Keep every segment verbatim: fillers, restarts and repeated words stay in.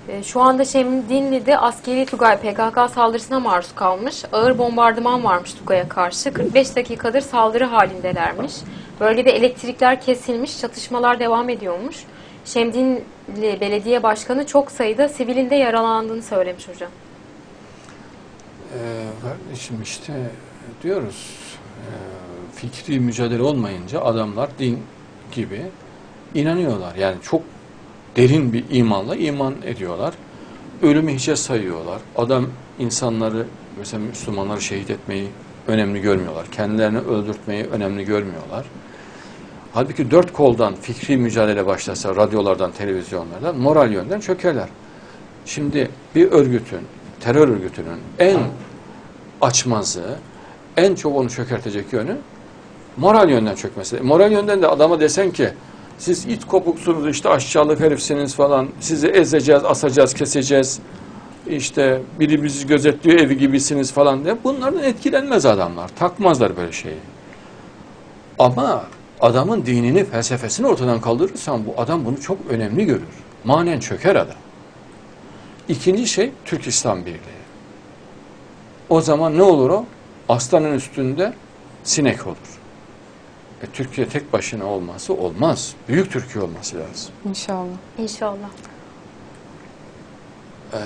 E, Şu anda Şemdinli'de askeri Tugay P K K saldırısına maruz kalmış. Ağır bombardıman varmış Tugay'a karşı. kırk beş dakikadır saldırı halindelermiş. Bölgede elektrikler kesilmiş, çatışmalar devam ediyormuş. Şemdinli Belediye Başkanı çok sayıda sivilin de yaralandığını söylemiş hocam. Ee, kardeşim işte diyoruz, e, fikri mücadele olmayınca adamlar din gibi inanıyorlar. Yani çok derin bir imanla iman ediyorlar. Ölümü hiçe sayıyorlar. Adam insanları, mesela Müslümanları şehit etmeyi önemli görmüyorlar. Kendilerini öldürtmeyi önemli görmüyorlar. Halbuki dört koldan fikri mücadele başlasa, radyolardan, televizyonlardan, moral yönden çökerler. Şimdi bir örgütün, terör örgütünün en açmazı, en çok onu çökertecek yönü moral yönden çökmesi. Moral yönden de adama desen ki siz it kopuksunuz, işte aşağılık herifsiniz falan, sizi ezeceğiz, asacağız, keseceğiz, işte biri bizi gözetliyor evi gibisiniz falan diye. Bunlardan etkilenmez adamlar. Takmazlar böyle şeyi. Ama adamın dinini, felsefesini ortadan kaldırırsan bu adam bunu çok önemli görür. Manen çöker adam. İkinci şey Türk İslam Birliği. O zaman ne olur o? Aslanın üstünde sinek olur. E, Türkiye tek başına olması olmaz. Büyük Türkiye olması lazım. İnşallah. İnşallah. Ee,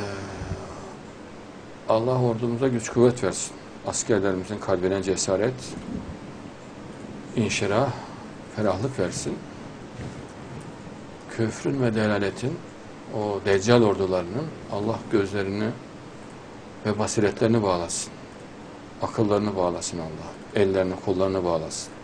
Allah ordumuza güç kuvvet versin. Askerlerimizin kalbine cesaret, inşirah, ferahlık versin. Küfrün ve delaletin, o deccal ordularının Allah gözlerini ve basiretlerini bağlasın. Akıllarını bağlasın Allah. Ellerini, kollarını bağlasın.